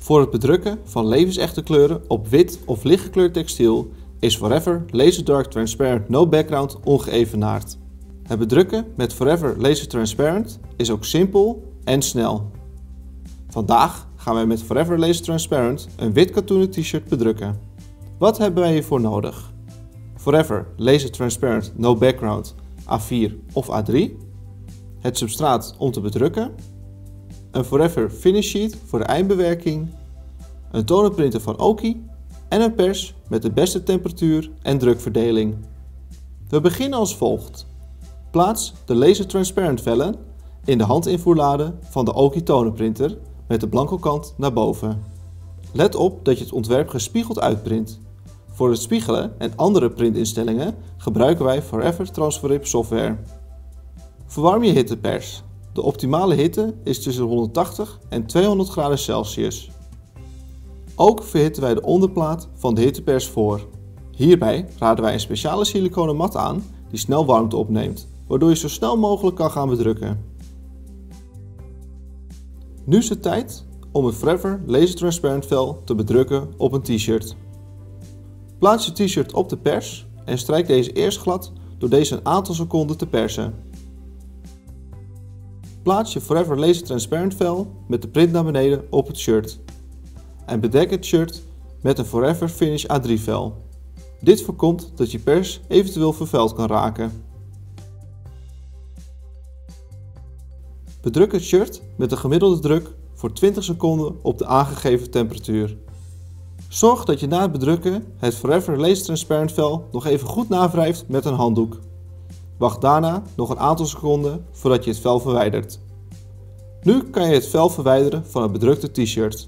Voor het bedrukken van levensechte kleuren op wit of lichtgekleurd textiel is Forever Laser Dark Transparent No Background ongeëvenaard. Het bedrukken met Forever Laser Transparent is ook simpel en snel. Vandaag gaan wij met Forever Laser Transparent een wit katoenen t-shirt bedrukken. Wat hebben wij hiervoor nodig? Forever Laser Transparent No Background A4 of A3, het substraat om te bedrukken, een Forever Finish Sheet voor de eindbewerking, een tonenprinter van Oki en een pers met de beste temperatuur en drukverdeling. We beginnen als volgt. Plaats de Laser Transparent vellen in de handinvoerlade van de Oki tonenprinter met de blanco kant naar boven. Let op dat je het ontwerp gespiegeld uitprint. Voor het spiegelen en andere printinstellingen gebruiken wij Forever Transferip software. Verwarm je hittepers. De optimale hitte is tussen 180 en 200 graden Celsius. Ook verhitten wij de onderplaat van de hittepers voor. Hierbij raden wij een speciale siliconen mat aan die snel warmte opneemt, waardoor je zo snel mogelijk kan gaan bedrukken. Nu is het tijd om het Forever Laser Transparent vel te bedrukken op een t-shirt. Plaats je t-shirt op de pers en strijk deze eerst glad door deze een aantal seconden te persen. Plaats je Forever Laser Transparent vel met de print naar beneden op het shirt. En bedek het shirt met een Forever Finish A3 vel. Dit voorkomt dat je pers eventueel vervuild kan raken. Bedruk het shirt met een gemiddelde druk voor 20 seconden op de aangegeven temperatuur. Zorg dat je na het bedrukken het Forever Laser Transparent vel nog even goed nawrijft met een handdoek. Wacht daarna nog een aantal seconden voordat je het vel verwijdert. Nu kan je het vel verwijderen van het bedrukte t-shirt.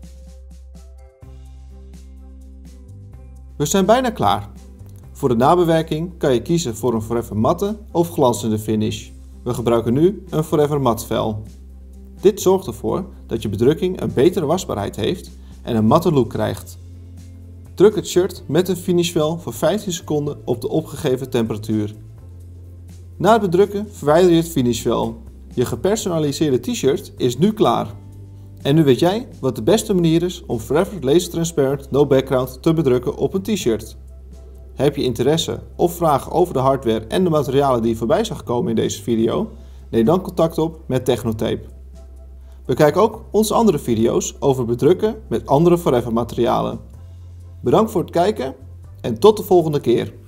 We zijn bijna klaar. Voor de nabewerking kan je kiezen voor een Forever matte of glanzende finish. We gebruiken nu een Forever mat vel. Dit zorgt ervoor dat je bedrukking een betere wasbaarheid heeft en een matte look krijgt. Druk het shirt met een finishvel voor 15 seconden op de opgegeven temperatuur. Na het bedrukken verwijder je het finishvel. Je gepersonaliseerde t-shirt is nu klaar. En nu weet jij wat de beste manier is om Forever Laser Transparent No Background te bedrukken op een t-shirt. Heb je interesse of vragen over de hardware en de materialen die je voorbij zag komen in deze video? Neem dan contact op met Technotape. Bekijk ook onze andere video's over bedrukken met andere Forever materialen. Bedankt voor het kijken en tot de volgende keer.